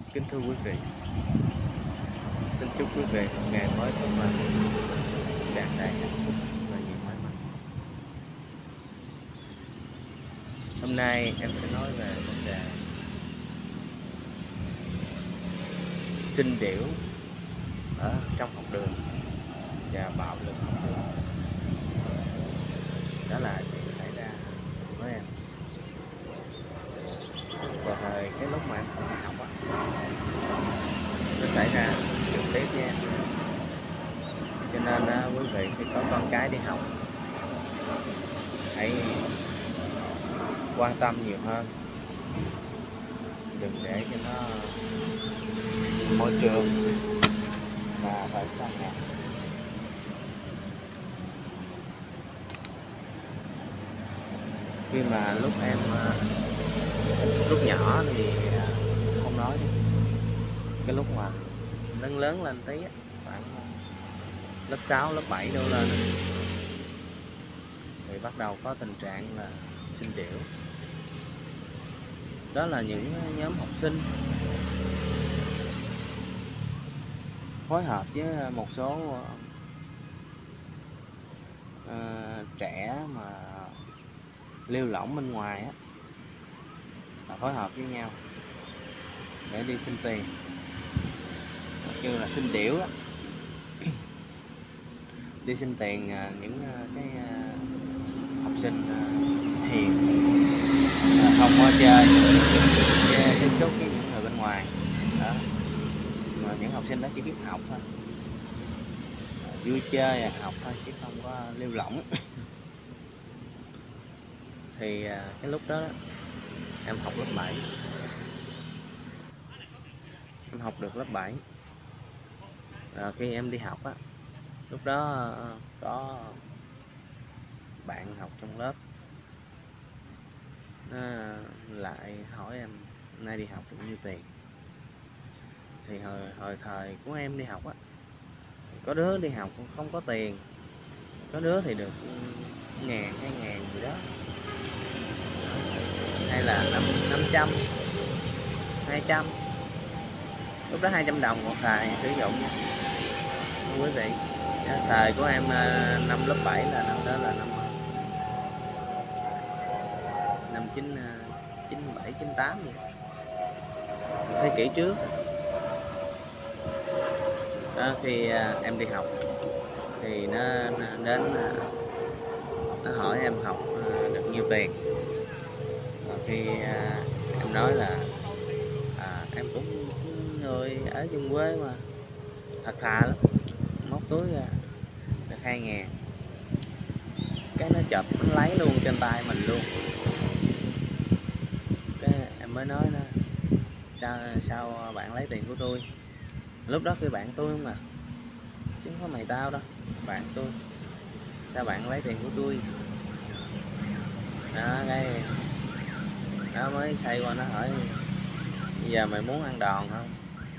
Kính thưa quý vị, xin chúc quý vị một ngày mới tốt lành, tràn đầy hạnh phúc và nhiều may mắn. Hôm nay em sẽ nói về vấn đề sinh điểu ở trong học đường và bạo lực học đường. Đó là chuyện xảy ra với em vào thời cái lúc mà em còn đi học á. Nó xảy ra trực tiếp với em, cho nên quý vị khi có con cái đi học hãy quan tâm nhiều hơn, đừng để cho nó môi trường và phải xa nhà. Khi mà lúc em lúc nhỏ thì không nói đi. Cái lúc mà lớn lớn lên tí á, khoảng lớp 6, lớp 7 đổ lên thì bắt đầu có tình trạng là sinh điểu. Đó là những nhóm học sinh phối hợp với một số trẻ mà lêu lỏng bên ngoài á, phối hợp với nhau để đi xin tiền, kêu là xin điểu á. Đi xin tiền những cái học sinh hiền, không có chơi tiếp xúc với những người bên ngoài đó. Mà những học sinh đó chỉ biết học thôi, vui chơi học thôi chứ không có lêu lỏng. Thì cái lúc đó em học lớp 7, em học được lớp 7. Khi em đi học á, lúc đó có bạn học trong lớp nó lại hỏi em nay đi học được nhiêu tiền. Thì hồi thời của em đi học á, có đứa đi học không có tiền, có đứa thì được 1.000, 2.000 gì đó, hay là 500, 200. Lúc đó 200 đồng một xài sử dụng nha quý vị. Thời của em năm lớp 7 là năm đó là năm 97, 98 vậy, thế kỷ trước đó. Khi em đi học thì nó đến nó hỏi em học được nhiêu tiền. Khi em nói là em cũng người ở vùng quê mà, thật thà lắm, móc túi ra được 2.000. Cái nó chụp nó lấy luôn trên tay mình luôn. Cái em mới nói nó sao bạn lấy tiền của tôi. Lúc đó cái bạn tôi không à, chứ không có mày tao đâu, bạn tôi. Sao bạn lấy tiền của tôi đó. Cái nó mới xoay qua nó hỏi bây giờ mày muốn ăn đòn không.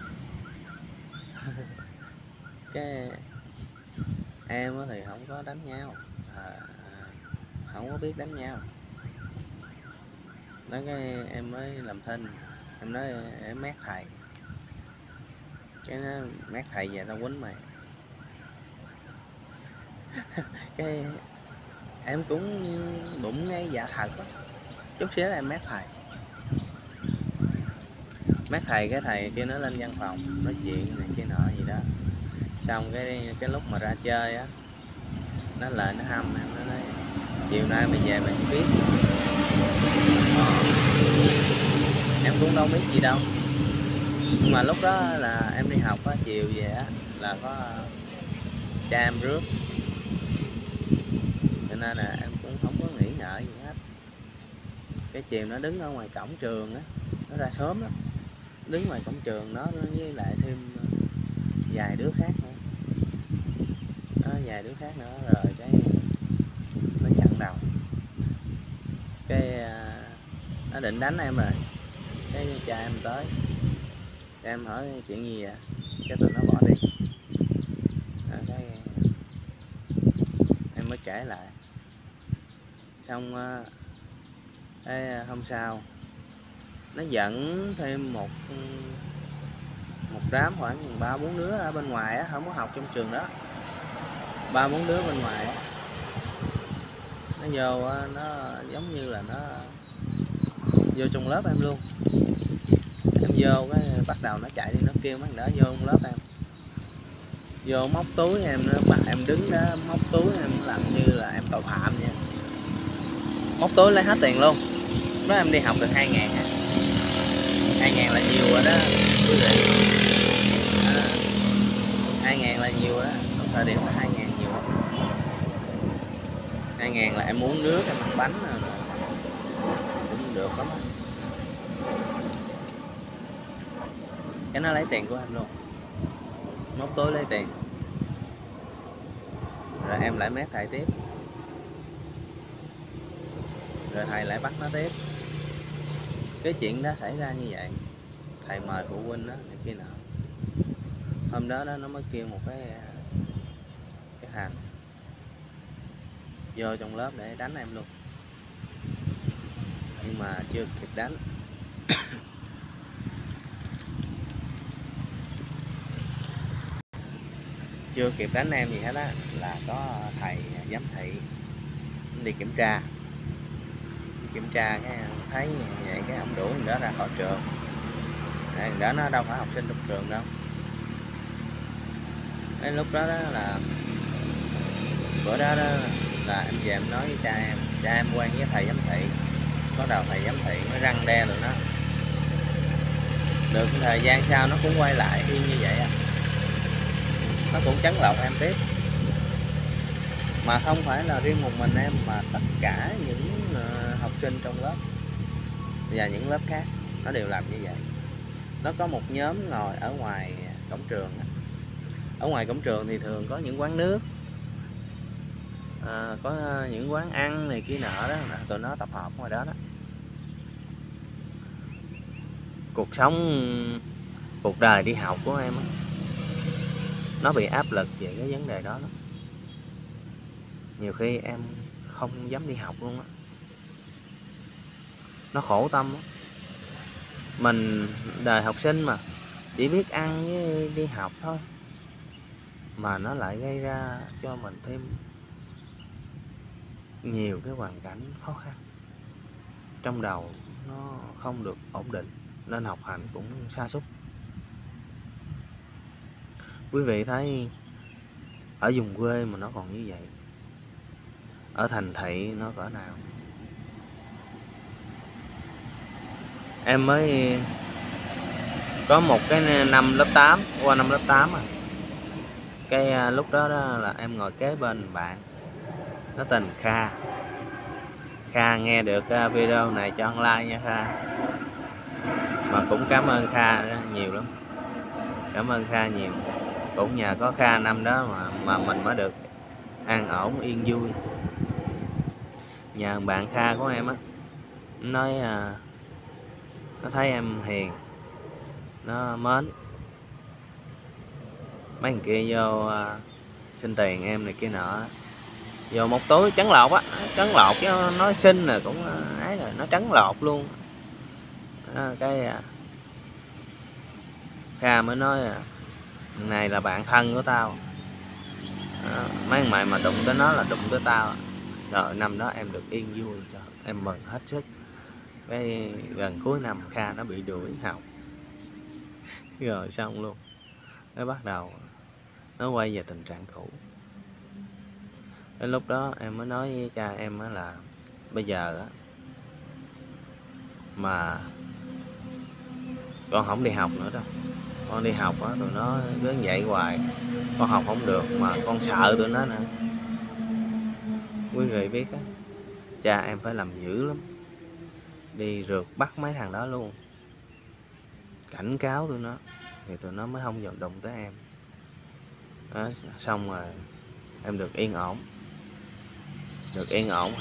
Cái em thì không có đánh nhau, không có biết đánh nhau. Nói cái em mới làm thinh, em nói em mét thầy. Cái nó mét thầy về tao quýnh mày. Cái em cũng đụng ngay dạ thật đó. Chút xíu em mét thầy. Mét thầy, cái thầy kia nó lên văn phòng nói chuyện này kia nọ gì đó. Xong cái lúc mà ra chơi á, nó lại nó hâm em, nó nói chiều nay mày về mày biết. Em cũng đâu biết gì đâu. Nhưng mà lúc đó là em đi học á, chiều về á là có cha em rước, cho nên là em cũng không có nghĩ ngợi gì hết. Cái chiều nó đứng ở ngoài cổng trường á, nó ra sớm lắm, đứng ngoài cổng trường nó với lại thêm vài đứa khác nữa đó, vài đứa khác nữa. Rồi cái nó chặn đầu, cái nó định đánh em rồi. Cái cha em tới, cha em hỏi chuyện gì vậy, cái tụi nó bỏ đi đó. Cái em mới kể lại. Xong cái hôm sau nó dẫn thêm một đám khoảng 3-4 đứa ở bên ngoài á, không có học trong trường đó, 3-4 đứa bên ngoài á, nó vô á, nó giống như là nó vô trong lớp em luôn. Em vô cái bắt đầu nó chạy đi, nó kêu mấy thằng đó vô trong lớp em, vô móc túi em, nó bắt em đứng đó móc túi em, làm như là em tội phạm vậy, móc túi lấy hết tiền luôn. Đó em đi học được 2.000 à. 2.000 là nhiều rồi đó quý vị. 2.000 là nhiều đó, thời điểm là 2.000 nhiều lắm. 2.000 là em uống nước, em ăn bánh cũng được lắm. Cái nó lấy tiền của em luôn, móc túi lấy tiền, rồi em lại mét thầy tiếp, rồi thầy lại bắt nó tiếp. Cái chuyện đó xảy ra như vậy, thầy mời phụ huynh đó này kia nọ. Hôm đó nó mới kêu một cái thằng vô trong lớp để đánh em luôn, nhưng mà chưa kịp đánh. Chưa kịp đánh em gì hết á, là có thầy giám thị đi kiểm tra. Cái thấy như vậy cái ông đuổi thằng đó ra khỏi trường. Thằng đó nó đâu phải học sinh trong trường đâu. Cái lúc đó, là bữa đó, là em về em nói với cha em quen với thầy giám thị. Có đầu thầy giám thị mới răng đe rồi nó. Được thời gian sau nó cũng quay lại y như vậy à, nó cũng trấn lột em tiếp. Mà không phải là riêng một mình em, mà tất cả những học sinh trong lớp và những lớp khác nó đều làm như vậy. Nó có một nhóm ngồi ở ngoài cổng trường. Ở ngoài cổng trường thì thường có những quán nước, có những quán ăn này kia nọ đó, tụi nó tập hợp ngoài đó đó. Cuộc đời đi học của em á, nó bị áp lực về cái vấn đề đó lắm. Nhiều khi em không dám đi học luôn á, nó khổ tâm á. Mình đời học sinh mà chỉ biết ăn với đi học thôi, mà nó lại gây ra cho mình thêm nhiều cái hoàn cảnh khó khăn. Trong đầu nó không được ổn định, nên học hành cũng sa sút. Quý vị thấy ở vùng quê mà nó còn như vậy, ở thành thị nó cỡ nào. Em mới có một cái năm lớp 8, qua năm lớp 8 à. Cái lúc đó, là em ngồi kế bên bạn, nó tên Kha. Kha nghe được video này cho ăn like nha Kha. Mà cũng cảm ơn Kha nhiều lắm, cảm ơn Kha nhiều. Cũng nhờ có Kha năm đó mà mình mới được an ổn yên vui. Nhờ bạn Kha của em á, nói nó thấy em hiền, nó mến. Mấy thằng kia vô xin tiền em này kia nọ, vô một túi trấn lột á, trấn lột chứ nói xin là cũng ấy rồi, nó trấn lột luôn. Kha mới nói này là bạn thân của tao, mấy thằng mày mà đụng tới nó là đụng tới tao. Rồi năm đó em được yên vui, cho em mừng hết sức. Cái gần cuối năm Kha nó bị đuổi học, rồi xong luôn. Nó bắt đầu nó quay về tình trạng cũ. Cái lúc đó em mới nói với cha em là bây giờ á, mà con không đi học nữa đâu. Con đi học á, tụi nó cứ vậy hoài, con học không được, mà con sợ tụi nó nữa. Quý vị biết á, cha em phải làm dữ lắm, đi rượt bắt mấy thằng đó luôn, cảnh cáo tụi nó, thì tụi nó mới không vận động tới em đó. Xong rồi em được yên ổn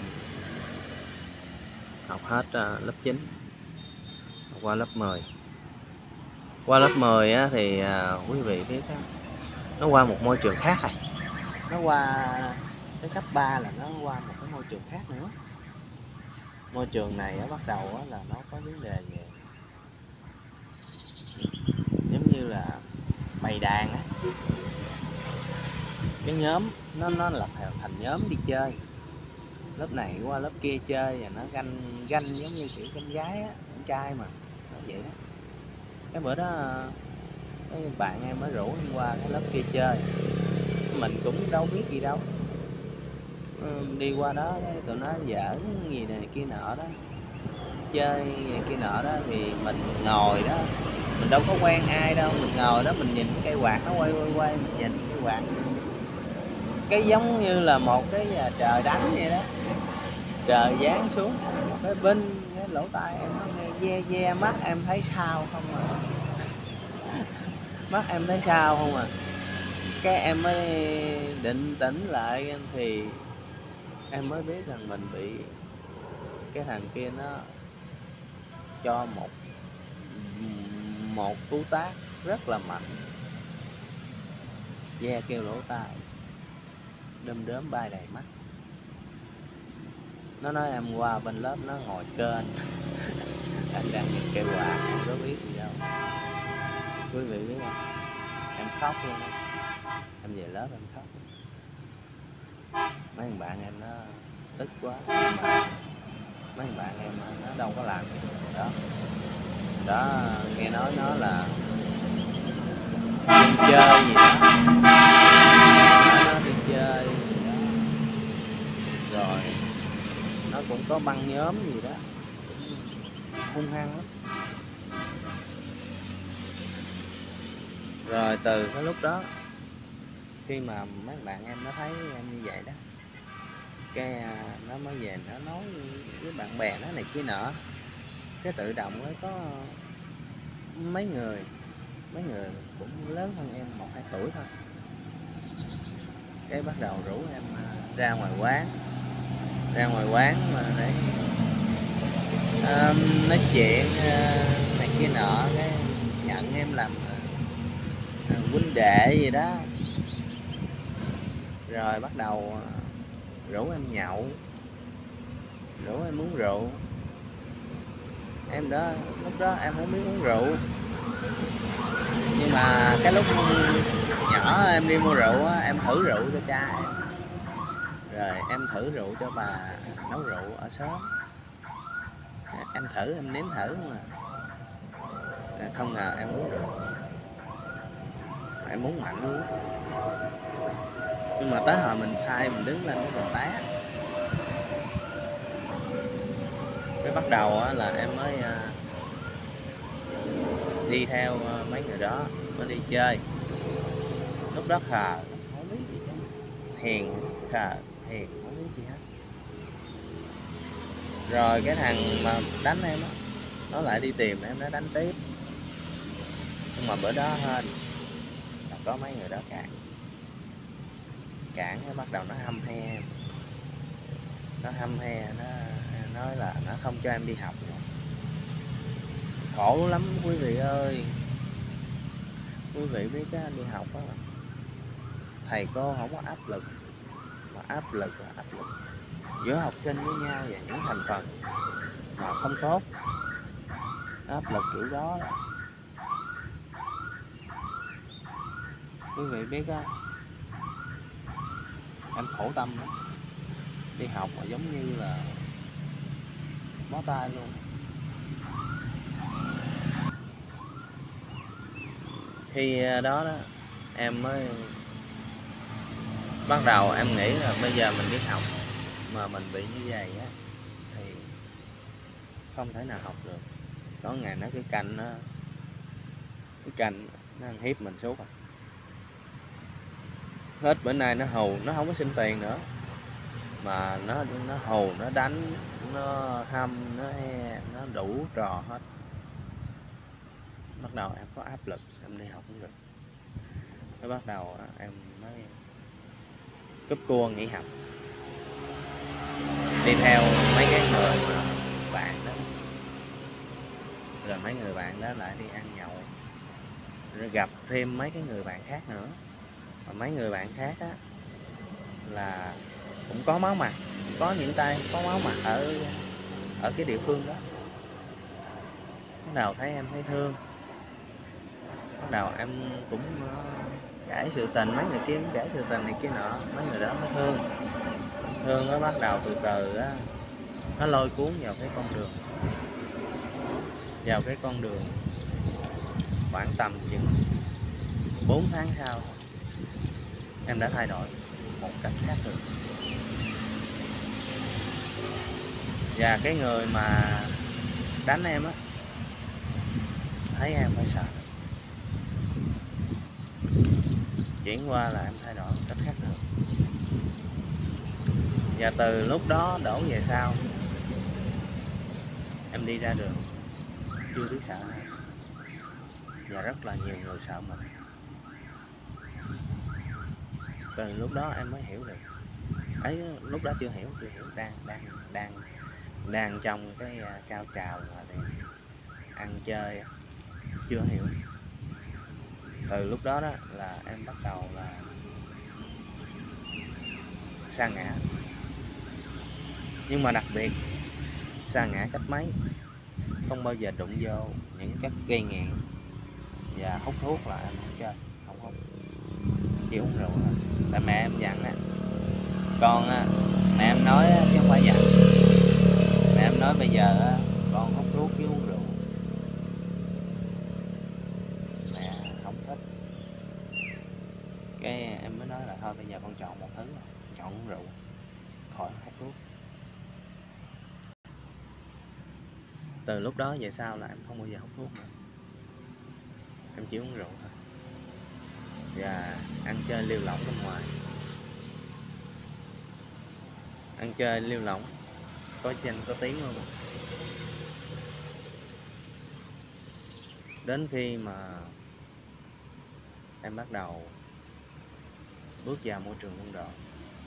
học hết lớp 9, qua lớp 10. Qua lớp 10 á, thì quý vị biết á, nó qua một môi trường khác rồi. Nó qua cái cấp 3 là nó qua một cái môi trường khác nữa. Môi trường này á, bắt đầu á, là nó có vấn đề về giống như đàn á, cái nhóm nó là thành nhóm đi chơi, lớp này qua lớp kia chơi, và nó ganh giống như kiểu con gái á, con trai mà nó vậy đó. Cái bữa đó cái bạn em mới rủ em qua cái lớp kia chơi, mình cũng đâu biết gì đâu, đi qua đó cái tụi nó giỡn gì này kia nọ đó, chơi gì kia nọ đó, thì mình ngồi đó, mình đâu có quen ai đâu, mình ngồi đó mình nhìn cây quạt nó quay mình nhìn cây quạt, cái giống như là một cái trời đánh vậy đó, trời giáng xuống cái binh cái lỗ tai em nó nghe ve mắt em thấy sao không à, mắt em thấy sao không à. Cái em mới định tĩnh lại thì em mới biết rằng mình bị cái thằng kia nó cho một cú tát rất là mạnh, ve kêu lỗ tai, đom đóm bay đầy mắt. Nó nói em qua bên lớp nó ngồi kênh anh đang nhìn cây quạt, em có biết gì đâu. Quý vị biết không, em khóc luôn đó. Em về lớp em khóc, mấy thằng bạn em nó tức quá, mà mấy thằng bạn em nó đâu có làm gì đó. Đó, nghe nói nó là đi chơi gì đó, nó đi chơi gì đó, rồi nó cũng có băng nhóm gì đó, hung hăng lắm. Rồi từ cái lúc đó, khi mà mấy bạn em nó thấy em như vậy đó, cái nó mới về nó nói với bạn bè nó này kia nọ, cái tự động ấy có mấy người cũng lớn hơn em 1-2 tuổi thôi, cái bắt đầu rủ em ra ngoài quán mà để nói chuyện này kia nọ, cái nhận em làm huynh đệ gì đó, rồi bắt đầu rủ em nhậu, rủ em uống rượu. Em đó lúc đó em không biết uống rượu, nhưng mà cái lúc nhỏ em đi mua rượu á, em thử rượu cho cha em, rồi em thử rượu cho bà nấu rượu ở xóm, em thử, em nếm thử mà không ngờ em uống rượu, em uống mạnh luôn, nhưng mà tới hồi mình say mình đứng lên nó còn té. Cái bắt đầu á, là em mới đi theo mấy người đó mới đi chơi. Lúc đó khờ không biết gì chứ, hiền khờ hiền không biết gì hết. Rồi cái thằng mà đánh em á, nó lại đi tìm em, nó đánh tiếp, nhưng mà bữa đó hên là có mấy người đó cản cái bắt đầu nó hăm he em, nó nói là nó không cho em đi học nữa. Khổ lắm quý vị ơi, quý vị biết á, đi học á, thầy cô không có áp lực, mà áp lực là áp lực giữa học sinh với nhau và những thành phần mà không tốt, áp lực kiểu đó. Quý vị biết á, em khổ tâm đó. Đi học mà giống như là bó tay luôn. Khi đó em mới bắt đầu em nghĩ là bây giờ mình đi học mà mình bị như vậy á thì không thể nào học được. Có ngày nó cứ canh nó ăn hiếp mình suốt à. Hết bữa nay nó hù, nó không có xin tiền nữa mà nó hù, nó đánh, nó hăm, nó đủ trò hết. Bắt đầu em có áp lực, em đi học không được. Mới bắt đầu em mới cúp cua nghỉ học, đi theo mấy cái người bạn đó, rồi mấy người bạn đó lại đi ăn nhậu, rồi gặp thêm mấy cái người bạn khác nữa, và mấy người bạn khác á là cũng có máu mặt, có những tay có máu mặt ở cái địa phương đó. Bắt đầu thấy em thấy thương, bắt bắt đầu em cũng kể sự tình, mấy người kia cũng kể sự tình này kia nọ, mấy người đó mới thương nó bắt đầu từ từ á, nó lôi cuốn vào cái con đường khoảng tầm chừng 4 tháng sau em đã thay đổi một cách khác thường. Và cái người mà đánh em á, thấy em phải sợ, chuyển qua là em thay đổi một cách khác thường. Và từ lúc đó đổ về sau, em đi ra đường chưa biết sợ ai, và rất là nhiều người sợ mình. Từ lúc đó em mới hiểu được ấy, lúc đó chưa hiểu, đang trong cái cao trào mà để ăn chơi, chưa hiểu. Từ lúc đó đó là em bắt đầu là sa ngã, nhưng mà đặc biệt sa ngã cách mấy, không bao giờ đụng vô những chất gây nghiện và hút thuốc là em không chơi, không hút, chỉ uống rượu thôi. Tại mẹ em dặn á, con á, mẹ em nói chứ không phải dặn, mẹ em nói bây giờ con hút thuốc với uống rượu, mẹ không thích. Cái em mới nói là thôi bây giờ con chọn một thứ, chọn uống rượu, khỏi hút thuốc. Từ lúc đó về sau là em không bao giờ hút thuốc nữa, em chỉ uống rượu thôi và ăn chơi lêu lỏng bên ngoài. Ăn chơi lêu lỏng, có danh có tiếng luôn. Đến khi mà em bắt đầu bước vào môi trường quân đội,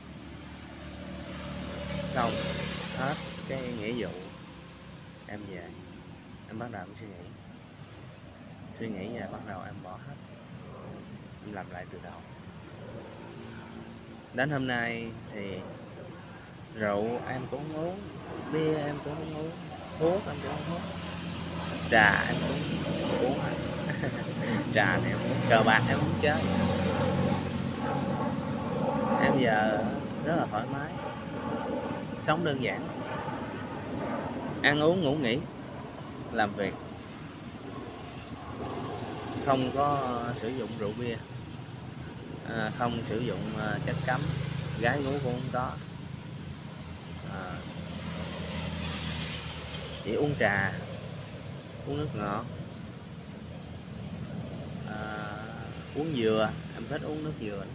xong hết cái nghĩa vụ, em về, em bắt đầu em suy nghĩ và bắt đầu em bỏ hết, em làm lại từ đầu. Đến hôm nay thì rượu em cũng không uống, bia em cũng không uống, thuốc em cũng không hút, trà em cũng uống trà này em uống, cờ bạc em không chơi. Em giờ rất là thoải mái, sống đơn giản, ăn uống ngủ nghỉ, làm việc, không có sử dụng rượu bia, không sử dụng chất cấm, gái gú cũng không có, chỉ uống trà, uống nước ngọt, uống dừa, em thích uống nước dừa.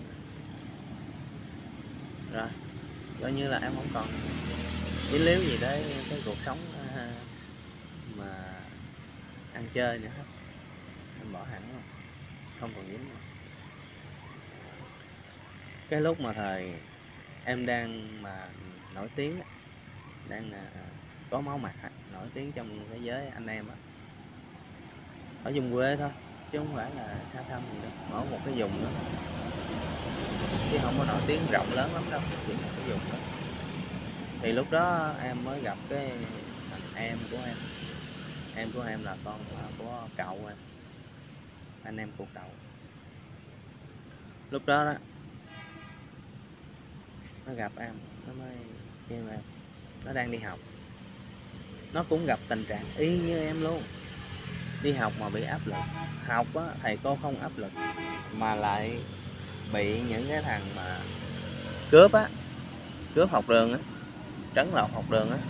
Rồi coi như là em không còn dính líu gì tới cái cuộc sống mà ăn chơi nữa hết, em bỏ hẳn rồi, không còn dính nữa. Cái lúc mà thời em đang mà nổi tiếng, đang có máu mặt, nổi tiếng trong thế giới anh em á, ở vùng quê thôi chứ không phải là xa xăm gì đâu, ở một cái vùng đó chứ không có nổi tiếng rộng lớn lắm đâu, chỉ một cái vùng đó. Thì lúc đó em mới gặp cái em của em là con của cậu em, anh em của cậu. Lúc đó đó nó gặp em, nó mới kêu em, nó đang đi học, nó cũng gặp tình trạng y như em luôn, đi học mà bị áp lực. Học á, thầy cô không áp lực mà lại bị những cái thằng mà cướp á, cướp học đường á, trấn lột học đường á,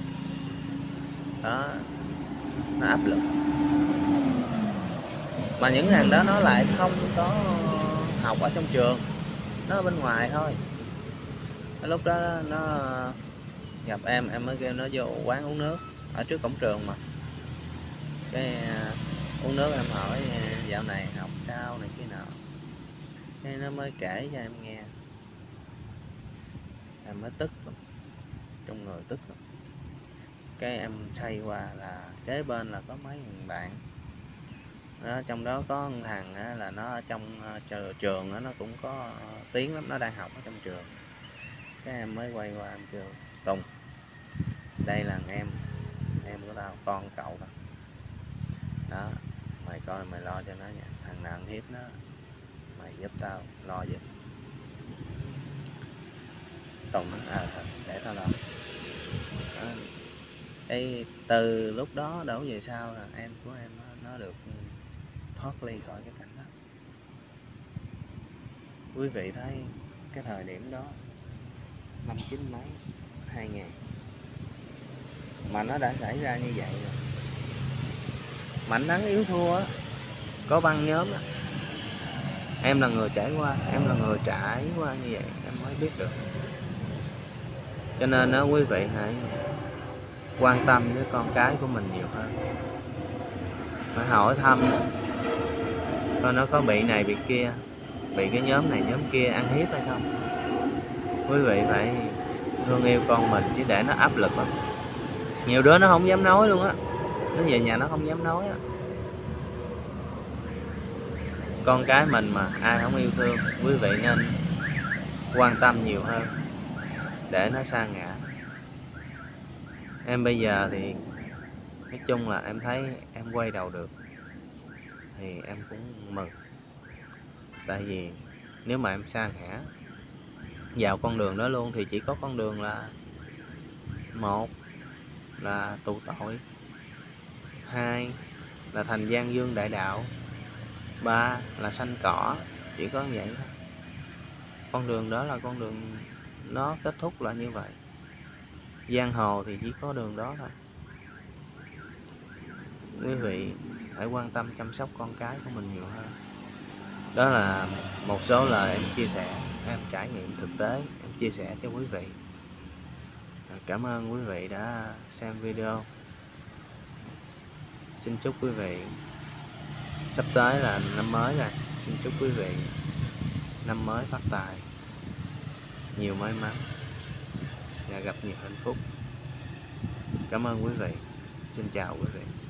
đó, nó áp lực. Mà những thằng đó nó lại không có học ở trong trường, nó ở bên ngoài thôi. Lúc đó nó gặp em mới kêu nó vô quán uống nước ở trước cổng trường mà. Cái uống nước, em hỏi dạo này học sao này kia nào, cái nó mới kể cho em nghe. Em mới tức lắm, trong người tức lắm. Cái em xoay qua là kế bên là có mấy thằng bạn đó, trong đó có một thằng á, là nó ở trong trường á, nó cũng có tiếng lắm, nó đang học ở trong trường. Cái em mới quay qua em kêu Tùng, đây là em của tao, con cậu đó, đó mày coi mày lo cho nó nha, thằng nào ăn hiếp nó mày giúp tao lo giùm. Tùng nói thật để tao lo. Cái từ lúc đó đổ về sau là em của em nó được thoát ly khỏi cái cảnh đó. Quý vị thấy cái thời điểm đó năm 9 mấy 2000 mà nó đã xảy ra như vậy rồi. Mạnh thắng yếu thua á, có băng nhóm á. Em là người trải qua, em là người trải qua như vậy em mới biết được. Cho nên đó quý vị hãy quan tâm với con cái của mình nhiều hơn, phải hỏi thăm coi nó có bị này bị kia, bị cái nhóm này nhóm kia ăn hiếp hay không. Quý vị phải thương yêu con mình chứ để nó áp lực lắm. Nhiều đứa nó không dám nói luôn á, nó về nhà nó không dám nói á. Con cái mình mà ai không yêu thương, quý vị nên quan tâm nhiều hơn để nó sa ngã. Em bây giờ thì nói chung là em thấy em quay đầu được thì em cũng mừng. Tại vì nếu mà em sa ngã vào con đường đó luôn thì chỉ có con đường là một là tù tội, hai là thành gian dương đại đạo, ba là sanh cỏ. Chỉ có vậy thôi. Con đường đó là con đường nó kết thúc là như vậy. Giang hồ thì chỉ có đường đó thôi. Quý vị phải quan tâm chăm sóc con cái của mình nhiều hơn. Đó là một số lời em chia sẻ, em trải nghiệm thực tế, em chia sẻ cho quý vị. Cảm ơn quý vị đã xem video. Xin chúc quý vị, sắp tới là năm mới rồi, xin chúc quý vị năm mới phát tài, nhiều may mắn và gặp nhiều hạnh phúc. Cảm ơn quý vị. Xin chào quý vị.